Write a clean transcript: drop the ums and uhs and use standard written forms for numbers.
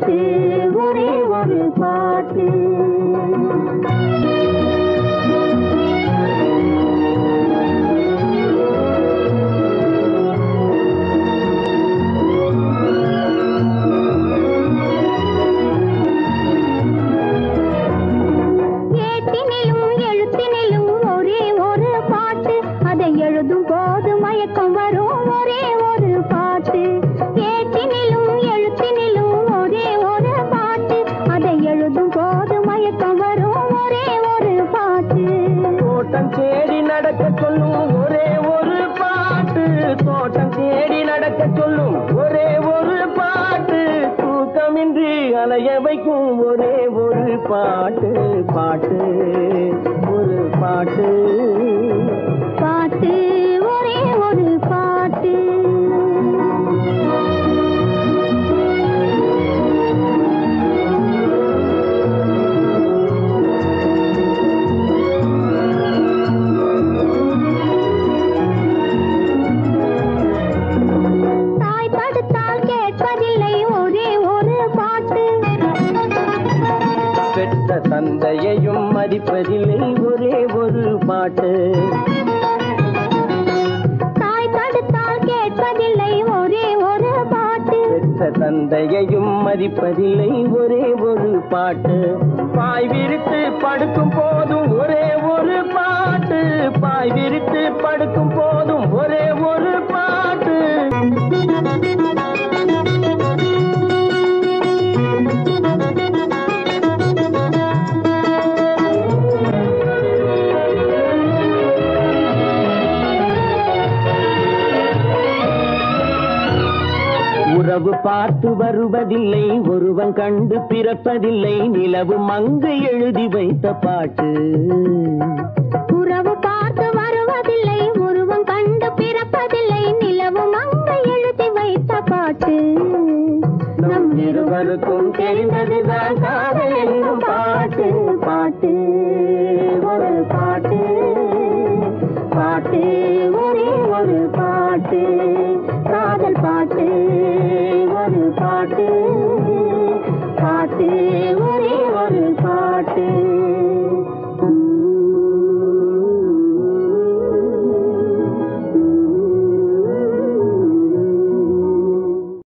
பாட்டு ஒரே ஒரு பாட்டு. ஏட்டினிலும் எழுத்தினிலும் ஒரே ஒரு பாட்டு, அதை எழுதும் போது மயக்கம் வரும் ஒரே ஒரு பாட்டு. ஏட்டினிலும் எழுத்தினிலும் ஒரே ஒரு பாட்டு, அதை எழுதும் போது மயக்கம் வரும் ஒரே ஒரு பாட்டு. தோட்டம் தேடி நடக்க சொல்லும் ஒரே ஒரு பாட்டு, தோட்டம் தேடி நடக்க சொல்லும் ஒரே ஒரு பாட்டு, தூக்கமின்றி அலைய வைக்கும் ஒரே ஒரு பாட்டு. பாட்டு ஒரு பாட்டு, பாட்டு ஒரே ஒரு பாட்டு. தாய் தடுத்தால் கேட்பதில்லை ஒரே ஒரு பாட்டு, பெற்ற தந்தையையும் மதிப்பதில்லை ஒரே ஒரு பாட்டு. தாய் தடுத்தால் கேட்பதில்லை ஒரே ஒரு பாட்டு, பெற்ற தந்தையையும் மதிப்பதில்லை ஒரே ஒரு பாட்டு. பாய் விரித்து படுக்கும் போதும் ஒரே ஒரு பாட்டு, பாய் விரித்து படுக்கும் போதும் ஒரே ஒரு பாட்டு. உறவு பார்த்து வருவதில்லை, ஒருவன் கண்டு பிறப்பதில்லை, நிலவு மங்கை எழுதி வைத்த பாட்டு. உறவு பார்த்து வருவதில்லை, ஒருவன் கண்டு பிறப்பதில்லை, நிலவு மங்கை எழுதி வைத்த பாட்டு. நம் இருவருக்கும் தெரிந்ததுதான் காதல் என்னும் பாட்டு.